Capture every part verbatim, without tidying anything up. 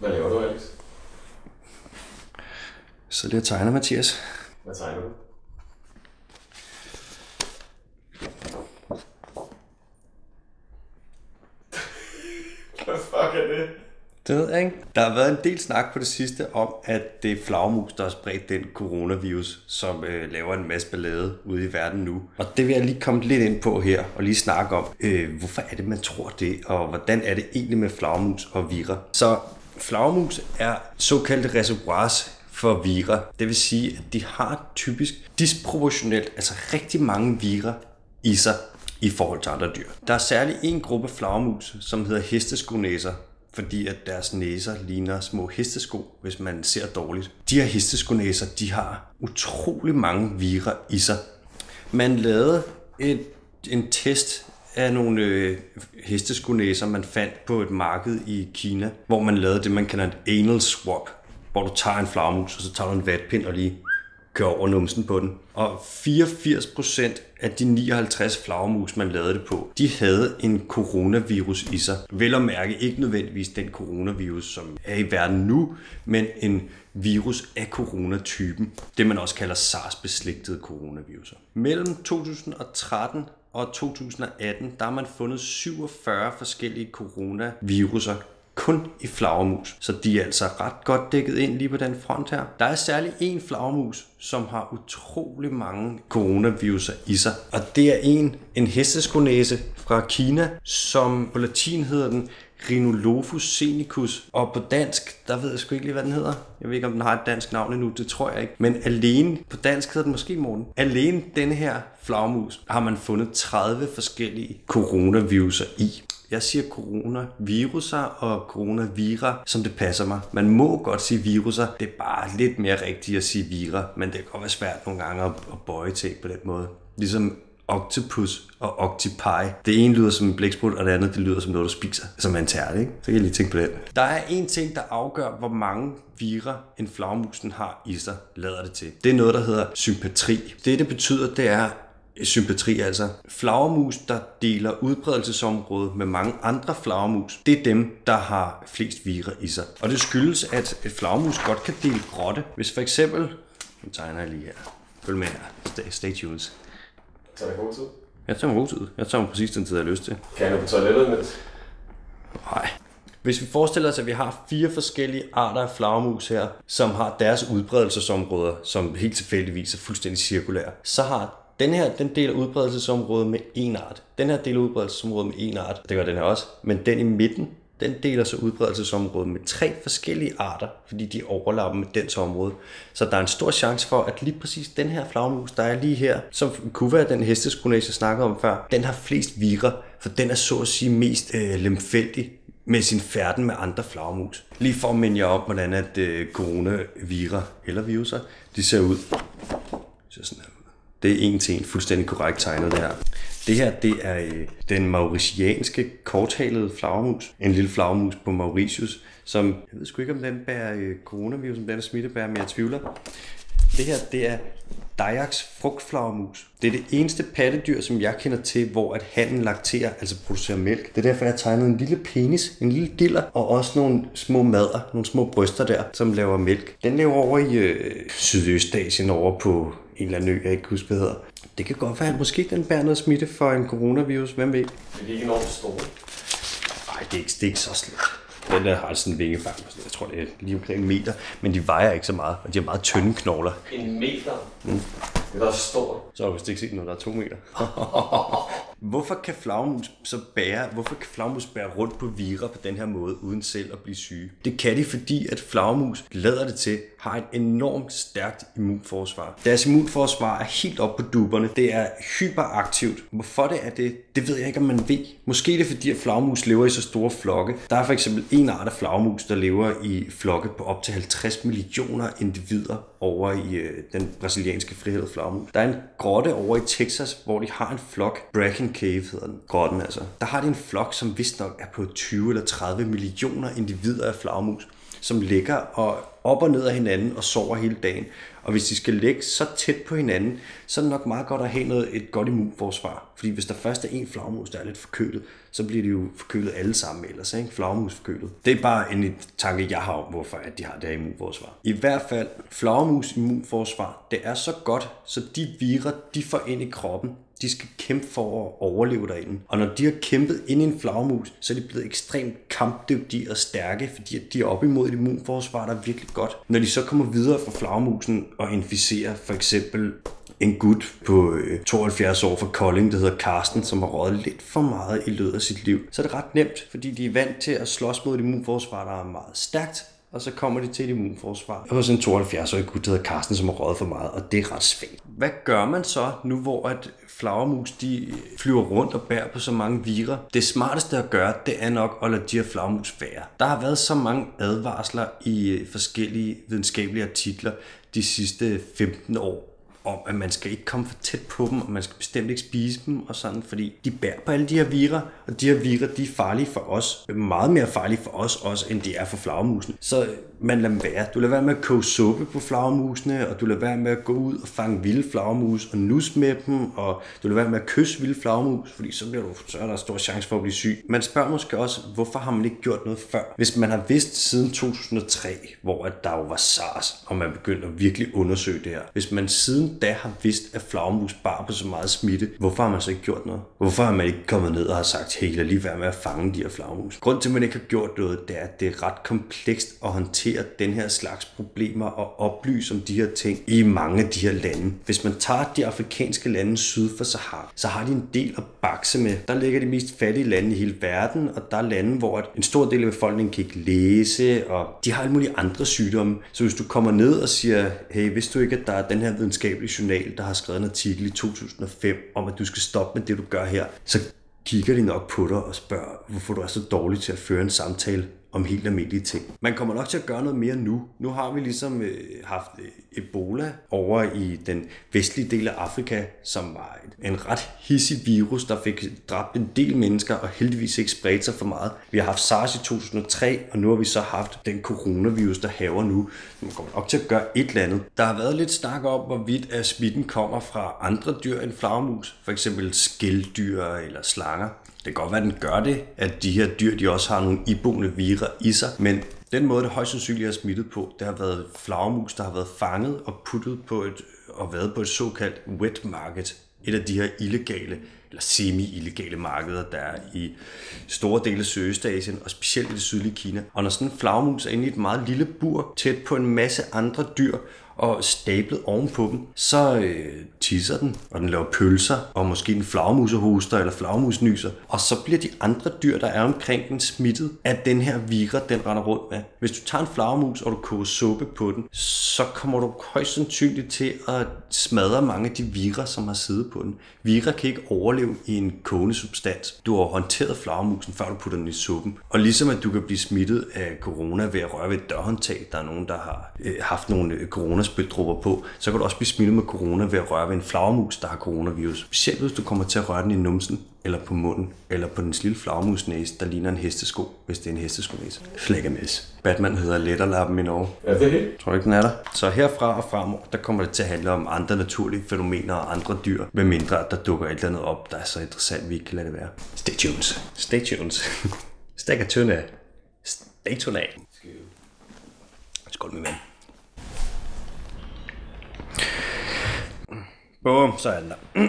Hvad laver du, Alex? Så lige at tegne, Mathias. Hvad tegner du? Hvad fuck er det? Det ved jeg ikke. Der har været en del snak på det sidste om, at det er flagermus, der har spredt den coronavirus, som øh, laver en masse ballade ude i verden nu. Og det vil jeg lige komme lidt ind på her, og lige snakke om, øh, hvorfor er det, man tror det, og hvordan er det egentlig med flagermus og vira. Så flagermus er såkaldte reservoirs for vira. Det vil sige, at de har typisk disproportionelt, altså rigtig mange vira i sig i forhold til andre dyr. Der er særligt en gruppe flagermus, som hedder hesteskonæser, fordi at deres næser ligner små hestesko, hvis man ser dårligt. De her hesteskonæser, de har utrolig mange vira i sig. Man lavede et, en test af nogle øh, hesteskonæser, man fandt på et marked i Kina, hvor man lavede det, man kalder et anal swab, hvor du tager en flagermus, og så tager du en vatpind og lige kører over numsen på den. Og fireogfirs procent af de nioghalvtreds flagermus, man lavede det på, de havde en coronavirus i sig. Vel at mærke ikke nødvendigvis den coronavirus, som er i verden nu, men en virus af coronatypen. Det man også kalder SARS-beslægtede coronaviruser. Mellem to tusind og tretten og to tusind og atten, der har man fundet syvogfyrre forskellige coronaviruser kun i flagermus, så de er altså ret godt dækket ind lige på den front her. Der er særligt en flagermus, som har utrolig mange coronaviruser i sig, og det er en, en hesteskonæse fra Kina, som på latin hedder den Rhinolophus scenicus, og på dansk, der ved jeg sgu ikke lige, hvad den hedder. Jeg ved ikke, om den har et dansk navn endnu, det tror jeg ikke. Men alene, på dansk hedder den måske Morten. Alene denne her flagermus har man fundet tredive forskellige coronaviruser i. Jeg siger coronaviruser og coronavira, som det passer mig. Man må godt sige viruser. Det er bare lidt mere rigtigt at sige vira, men det kan godt være svært nogle gange at bøje ting på den måde. Ligesom octopus og octopi. Det ene lyder som en blæksprut, og det andet det lyder som noget, du spiser. Som en tærte, ikke? Så kan jeg lige tænke på det. Der er en ting, der afgør, hvor mange vira en flagermusen har i sig, lader det til. Det er noget, der hedder sympatri. Det, det betyder, det er sympatri, altså flagermus, der deler udbredelsesområde med mange andre flagermus, det er dem, der har flest vira i sig. Og det skyldes, at et flagermus godt kan dele grotte. Hvis for eksempel, nu tegner jeg lige her, følg med her, stay, stay tuned. Tager det god tid? Jeg tager mig god tid. Jeg tager mig præcis den tid, jeg har lyst til. Kan jeg på toilettet imens? Nej. Hvis vi forestiller os, at vi har fire forskellige arter af flagermus her, som har deres udbredelsesområder, som helt tilfældigvis er fuldstændig cirkulære, så har den her, den deler udbredelsesområdet med en art. Den her deler udbredelsesområdet med en art. Det gør den her også. Men den i midten, den deler så udbredelsesområdet med tre forskellige arter, fordi de overlapper med dens område. Så der er en stor chance for, at lige præcis den her flagermus, der er lige her, som kunne være den hesteskonæse, jeg snakkede om før, den har flest vira, for den er så at sige mest øh, lemfældig med sin færden med andre flagermus. Lige for at minde jer om, hvordan at øh, coronavira eller viruser, de ser ud. Så sådan her. Det er en til en fuldstændig korrekt tegnet det her. Det her, det er øh, den mauritianske korthalede flagermus. En lille flagermus på Mauritius, som, jeg ved sgu ikke, om den bærer øh, coronavirus, om den er smittebærer, men jeg tvivler. Det her, det er Dayaks frugtflagermus. Det er det eneste pattedyr, som jeg kender til, hvor at hannen lakterer, altså producerer mælk. Det er derfor, jeg har tegnet en lille penis, en lille diller, og også nogle små madder, nogle små bryster der, som laver mælk. Den lever over i øh, Sydøstasien, over på en eller anden ø, jeg ikke husker, hvad hedder. Det kan godt være, at måske den bærer noget smitte for en coronavirus. Hvem ved? Det er ikke enormt store. Nej, det er ikke, det er ikke så slemt. Den der har sådan en vingefang, jeg tror det er lige omkring en meter, men de vejer ikke så meget, og de har meget tynde knogler. En meter? Mm. Det er da stort. Så har du vist ikke set noget, der er to meter. Hvorfor kan flagermus så bære, hvorfor kan flagermus bære rundt på vira på den her måde, uden selv at blive syge? Det kan de, fordi at flagermus, lader det til, har et enormt stærkt immunforsvar. Deres immunforsvar er helt op på duberne. Det er hyperaktivt. Hvorfor det er det, det ved jeg ikke, om man ved. Måske er det fordi, at flagermus lever i så store flokke. Der er for eksempel en art af flagermus, der lever i flokke på op til halvtreds millioner individer over i øh, den brasilianske frihed flagermus. Der er en grotte over i Texas, hvor de har en flok. Bracken Cave hedder den, grotten altså. Der har de en flok, som vist nok er på tyve eller tredive millioner individer af flagermus. som ligger og op og ned af hinanden og sover hele dagen. Og hvis de skal ligge så tæt på hinanden, så er det nok meget godt at have noget, et godt immunforsvar. Fordi hvis der først er en flagermus, der er lidt forkølet, så bliver de jo forkølet alle sammen ellers, ikke? Flagermus forkølet. Det er bare en tanke, jeg har om, hvorfor at de har det her immunforsvar. I hvert fald, flagermus immunforsvar, det er så godt, så de virer, de får ind i kroppen. De skal kæmpe for at overleve derinde. Og når de har kæmpet ind i en flagermus, så er de blevet ekstremt kampdygtige og stærke, fordi de er op imod et immunforsvar, der er virkelig godt. Når de så kommer videre fra flagermusen og inficerer for eksempel en gut på tooghalvfjerds år fra Kolding, der hedder Karsten, som har røget lidt for meget i løbet af sit liv, så er det ret nemt, fordi de er vant til at slås mod et immunforsvar, der er meget stærkt, og så kommer de til et immunforsvar hos en tooghalvfjerds-årig gut, der hedder Karsten, som har røget for meget, og det er ret svagt. Hvad gør man så, nu hvor at flagermus de flyver rundt og bærer på så mange virer? Det smarteste at gøre, det er nok at lade de her flagermus være. Der har været så mange advarsler i forskellige videnskabelige artikler de sidste femten år, om, at man skal ikke komme for tæt på dem, og man skal bestemt ikke spise dem og sådan, fordi de bærer på alle de her virer, og de her virer, de er farlige for os. Meget mere farlige for os også, end de er for flagermusene. Så man lader dem være. Du lader være med at koge suppe på flagermusene, og du lader være med at gå ud og fange vilde flagermus og nus med dem, og du lader være med at kysse vilde flagermus, fordi så, bliver du, så er der stor chance for at blive syg. Man spørger måske også, hvorfor har man ikke gjort noget før? Hvis man har vidst siden to tusind og tre, hvor at der jo var SARS, og man begyndte at virkelig undersøge det her. Hvis man siden da har vidst, at flagermus bar på så meget smitte, hvorfor har man så ikke gjort noget? Hvorfor har man ikke kommet ned og har sagt, hey, lad lige være med at fange de her flagermus? Grunden til, at man ikke har gjort noget, det er, at det er ret komplekst at håndtere den her slags problemer og oplyse om de her ting i mange af de her lande. Hvis man tager de afrikanske lande syd for Sahara, så har de en del at bakse med. Der ligger de mest fattige lande i hele verden, og der er lande, hvor en stor del af befolkningen kan ikke læse, og de har alle mulige andre sygdomme. Så hvis du kommer ned og siger, hey, vidste du ikke, at der er den her videnskabelige journal, der har skrevet en artikel i to tusind og fem om, at du skal stoppe med det, du gør her, så kigger de nok på dig og spørger, hvorfor du er så dårlig til at føre en samtale om helt almindelige ting. Man kommer nok til at gøre noget mere nu. Nu har vi ligesom øh, haft øh, Ebola over i den vestlige del af Afrika, som var et, en ret hissig virus, der fik dræbt en del mennesker og heldigvis ikke spredt sig for meget. Vi har haft SARS i to tusind og tre, og nu har vi så haft den coronavirus, der hærger nu. Man kommer nok til at gøre et eller andet. Der har været lidt snak om, hvorvidt at smitten kommer fra andre dyr end flagermus, for eksempel skældyr eller slanger. Det kan godt være, at den gør det, at de her dyr de også har nogle iboende virer i sig, men den måde, det højst sandsynligt er smittet på, det har været flagermus, der har været fanget og puttet på et, og været på et såkaldt wet market, et af de her illegale eller semi-illegale markeder, der er i store dele af Sydøstasien og specielt i det sydlige Kina. Og når sådan en flagermus er inde i et meget lille bur, tæt på en masse andre dyr, og stablet ovenpå dem, så øh, tisser den, og den laver pølser, og måske en flagermusehoster eller flagermusnyser, og så bliver de andre dyr, der er omkring den, smittet af den her vira, den render rundt med. Hvis du tager en flagermus, og du koger suppe på den, så kommer du højst sandsynligt til at smadre mange af de vira, som har siddet på den. Vira kan ikke overleve i en kogende substans. Du har håndteret flagermusen, før du putter den i suppen. Og ligesom at du kan blive smittet af corona ved at røre ved et dørhåndtag, der er nogen, der har øh, haft nogle øh, corona spytdråber på, så kan du også blive smittet med corona ved at røre ved en flagermus, der har coronavirus. Specielt hvis du kommer til at røre den i numsen, eller på munden, eller på den lille flagermusnæse, der ligner en hestesko, hvis det er en hestesko-næse. Flækkermæs. Batman hedder Letterlappen i Norge. Ja, det er helt. Tror du ikke, den er der? Så herfra og fremover, der kommer det til at handle om andre naturlige fænomener og andre dyr, med mindre at der dukker et eller andet op, der er så interessant, vi ikke kan lade det være. Stay tuned. Stay tuned. Stik af tynde. Stay tuned af. Skål, min ven. Bum, så er den der.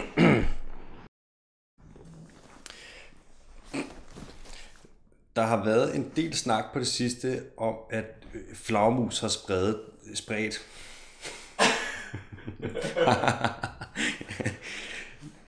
Der har været en del snak på det sidste om, at flagermus har spredt... spredt.